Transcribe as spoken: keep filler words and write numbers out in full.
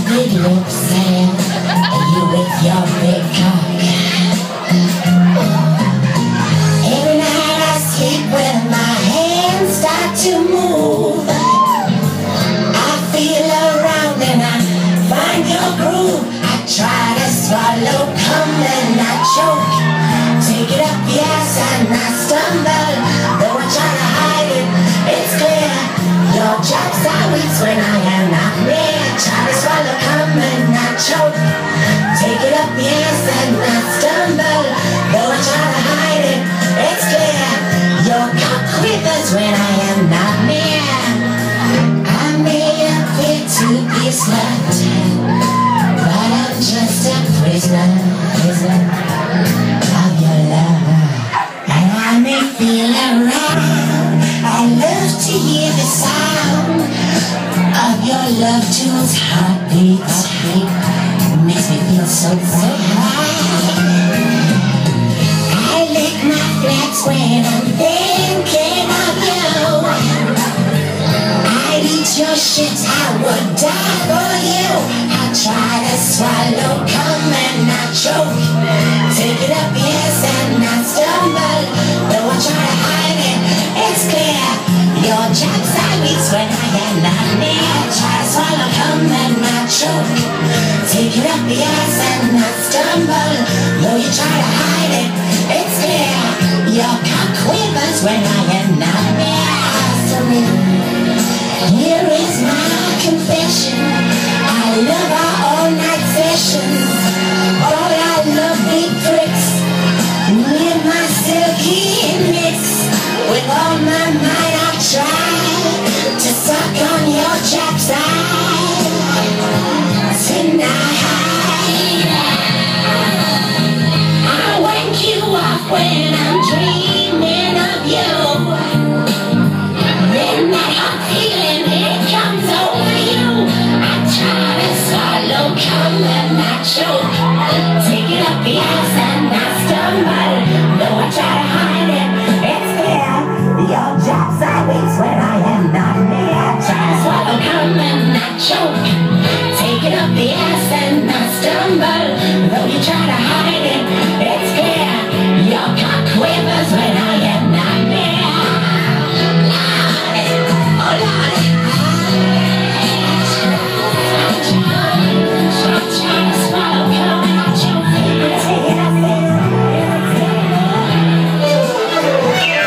big lips and you with your big cock. Every night I sleep when my hands start to move. I feel around and I find your groove. I try to swallow, come and I choke. Take it up the ass and I stumble. Though I try to hide it, it's clear. Your job's always when I am not near. Try to swallow, come and I choke. Take it up the ass and I stumble. Though I try to hide it, it's clear. Your cock quivers when I am not near. I may appear to be a slut, but I'm just a prisoner, prisoner of your love. And I may feel around. I love to hear the sound of your love tune's heartbeat. It makes me feel so, so high. I lick my flats when I'm thinking of you. I'd eat your shit, I would die for you. I try to swallow, come and I choke. Take it up, yes, and I stumble. Though I try to hide it, it's clear. Your job's always when I am not near. Try to swallow, come and I choke. Take it up the ass and I stumble. Though you try to hide it, it's clear. Your cock quivers when I am not near. So here is my confession. I love our all-night sessions. All I love big tricks. With my silky mix. With all my might I try to suck on your chap's eye tonight. I wank you off when I'm dreaming of you. Then that hot feeling, it comes over you. I try to swallow, come and I choke. Take it up the ass and I stumble. Though I try to hide it, it's clear. Your job's always when